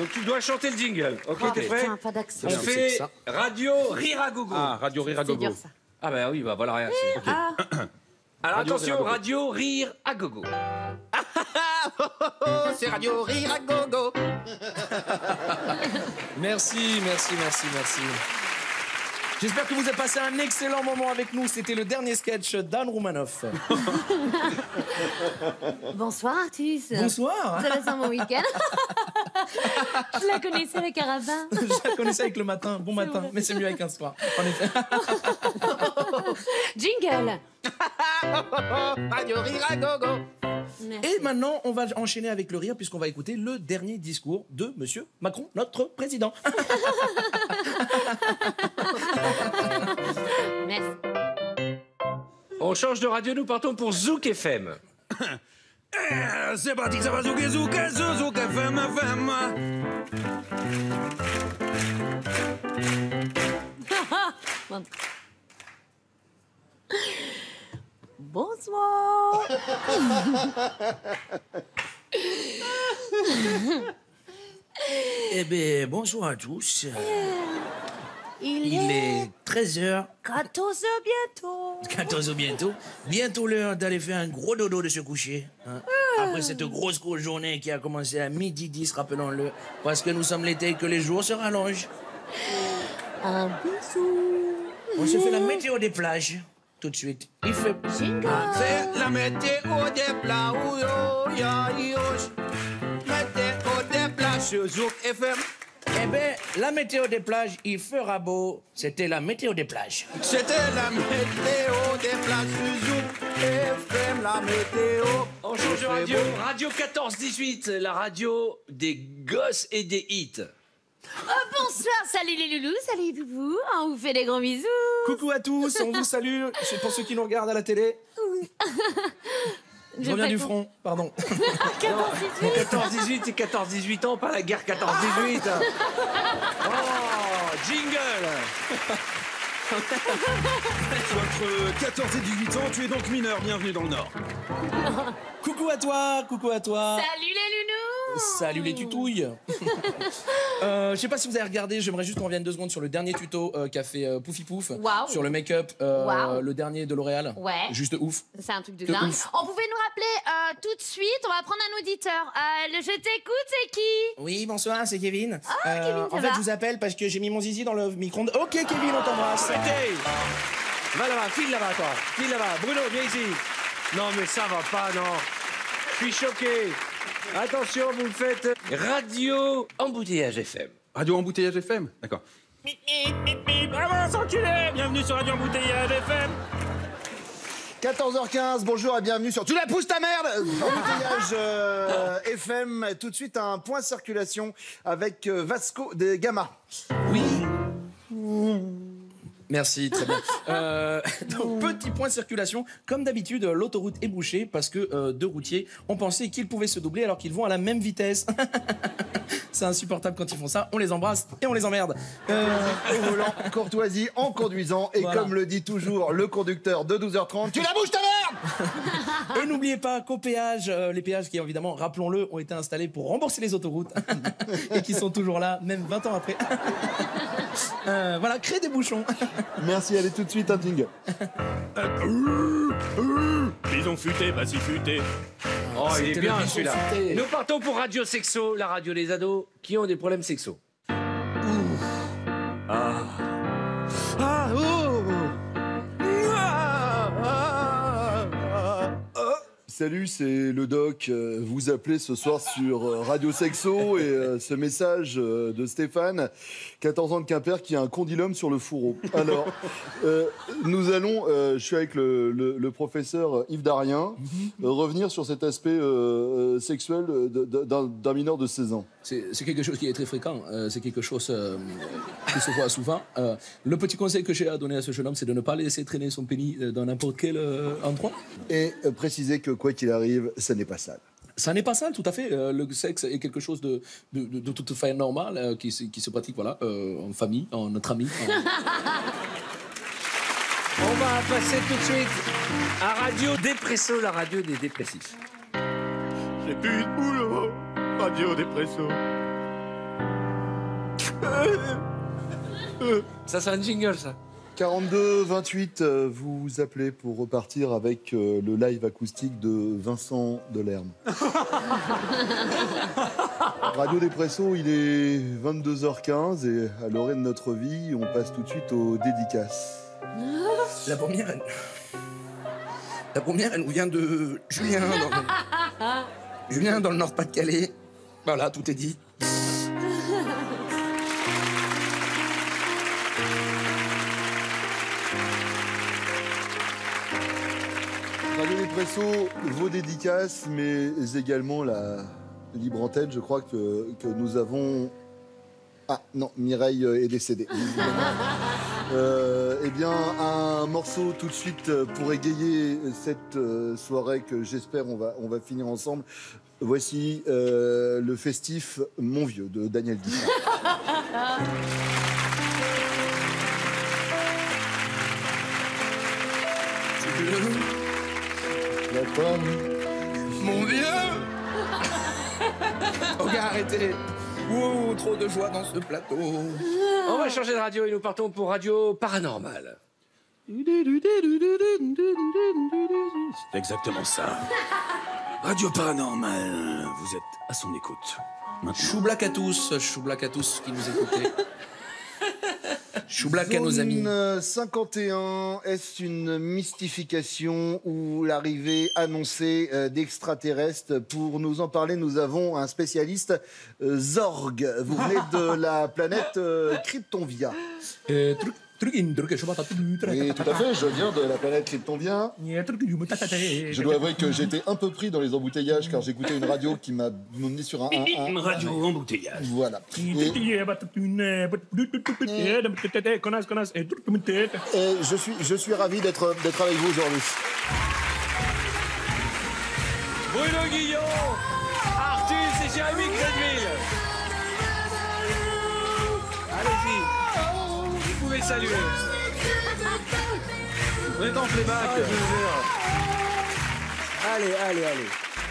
Donc tu dois chanter le jingle. Ok, Oh, t'es prêt? putain, pas d'accent. On fait Radio Rire à Gogo. Ah, Radio Rire à C'est Gogo. dur, ça. Ah bah oui, bah voilà, rien. Ok. Alors Radio attention, Rire à Gogo. Radio Rire à Gogo. C'est Radio Rire à Gogo. Merci. J'espère que vous avez passé un excellent moment avec nous. C'était le dernier sketch d'Anne Roumanoff. Bonsoir, Artus. Bonsoir. Vous avez passé un bon week-end? Je la connaissais, la carabin. Je la connaissais avec le matin. Bon matin, vrai. mais c'est mieux avec un soir. En effet. Jingle. Radio Rire à Gogo. Merci. Et maintenant, on va enchaîner avec le rire puisqu'on va écouter le dernier discours de Monsieur Macron, notre président. Merci. On change de radio, nous partons pour Zouk FM. C'est parti, ça va zouker, zouker, zouker, FM. Bonsoir. Eh bien, bonsoir à tous. Il Il est est 13h, 14h bientôt. 14h bientôt. Bientôt l'heure d'aller faire un gros dodo de se coucher. Hein. Après cette grosse journée qui a commencé à midi 10, rappelons-le. Parce que nous sommes l'été et que les jours se rallongent. Un bisou. On se fait la météo des plages tout de suite. Il fait... Jingle. C'est la météo des plages. Météo des plages sur Zouk FM. Eh bien, la météo des plages, il fera beau. C'était la météo des plages. C'était la météo des plages sur Zouk FM, la météo. On change de radio. Radio 14-18, la radio des gosses et des hits. Oh, bonsoir, salut les loulous, salut les boubous. On vous fait des gros bisous. Coucou à tous, on vous salue. C'est pour ceux qui nous regardent à la télé. Je reviens du front, pardon. 14-18 et 14-18 ans, pas la guerre 14-18. Oh, jingle. Entre 14 et 18 ans, tu es donc mineur, bienvenue dans le Nord. Coucou à toi, coucou à toi. Salut les loulous. Salut les tutouilles. Je sais pas si vous avez regardé, j'aimerais juste qu'on revienne 2 secondes sur le dernier tuto qu'a fait Poufy Pouf. Waouh. Sur le make-up, Waouh. le dernier de L'Oréal. Ouais. Juste ouf. C'est un truc de De dingue. ouf. On pouvait nous rappeler tout de suite, on va prendre un auditeur. Le je t'écoute, c'est qui? Oui, bonsoir, c'est Kevin. Kevin, ça en fait, va je vous appelle parce que j'ai mis mon zizi dans le micro-ondes. Ok, Kevin, on t'embrasse. Arrêtez. Va là-bas, file là-bas, toi. File là-bas. Bruno, viens ici. Non, mais ça va pas, non. Je suis choqué. Attention, vous me faites Radio Embouteillage FM. Radio Embouteillage FM, d'accord. Avance, enculé. Bienvenue sur Radio Embouteillage FM. 14h15, bonjour et bienvenue sur... Tu la pousses ta merde Embouteillage FM, tout de suite un point circulation avec Vasco de Gama. Oui. Merci, très bien. Donc, petit point de circulation. Comme d'habitude, l'autoroute est bouchée parce que 2 routiers ont pensé qu'ils pouvaient se doubler alors qu'ils vont à la même vitesse. C'est insupportable quand ils font ça. On les embrasse et on les emmerde. Au volant, courtoisie en conduisant. Et Voilà. comme le dit toujours le conducteur de 12h30, tu la bouges ta merde Et n'oubliez pas qu'au péage, les péages qui évidemment, rappelons-le, ont été installés pour rembourser les autoroutes et qui sont toujours là, même 20 ans après. Voilà, créer des bouchons. Merci, allez tout de suite un jingle. Bison futé, pas si futé. Oh, il est C'était bien le bison celui-là. futé. Nous partons pour Radio Sexo, la radio des ados qui ont des problèmes sexo. Salut, c'est le doc. Vous appelez ce soir sur Radio Sexo et ce message de Stéphane, 14 ans de Quimper, qui a un condylome sur le fourreau. Alors, nous allons, je suis avec le professeur Yves Darien, revenir sur cet aspect sexuel d'un mineur de 16 ans. C'est quelque chose qui est très fréquent, c'est quelque chose qui se voit souvent. Le petit conseil que j'ai à donner à ce jeune homme, c'est de ne pas laisser traîner son pénis dans n'importe quel endroit. Et préciser que quoi qu'il arrive, ça n'est pas sale. Ça n'est pas sale, tout à fait. Le sexe est quelque chose de tout à fait normal qui se pratique voilà, en famille, entre amis. On va passer tout de suite à Radio Dépresso, la radio des dépressifs. J'ai plus de boulot, Radio Dépresso. Ça, c'est un jingle, ça. 42-28, vous appelez pour repartir avec le live acoustique de Vincent Delerme. Radio Depresso, il est 22h15 et à l'orée de notre vie, on passe tout de suite aux dédicaces. La première, elle nous vient de Julien dans le Nord-Pas-de-Calais. Voilà, tout est dit. Radio Depresso, vos dédicaces, mais également la libre antenne. Je crois que nous avons... Ah non, Mireille est décédée. Eh bien, un morceau tout de suite pour égayer cette soirée que j'espère on va finir ensemble. Voici le festif Mon Vieux de Daniel Guichard. La femme. Mon vieux. Ok, arrêtez. Wow, trop de joie dans ce plateau. On va changer de radio et nous partons pour Radio Paranormal. C'est exactement ça. Radio Paranormal, vous êtes à son écoute. Maintenant. Choublac à tous qui nous écoutez. Choublac à nos amis. Zone 51, est-ce une mystification ou l'arrivée annoncée d'extraterrestres? Pour nous en parler, nous avons un spécialiste, Zorg. Vous venez de la planète Kryptonvia. Oui, tout à fait, je viens de la planète Kryptonvia. Je dois avouer que j'étais un peu pris dans les embouteillages car j'écoutais une radio qui m'a mené sur Une radio embouteillage. Voilà. Et je suis ravi d'être avec vous aujourd'hui. Bruno Guillon, Artus et Jérémy Crédville. Allez-y, vous pouvez saluer. On est en playback. Allez.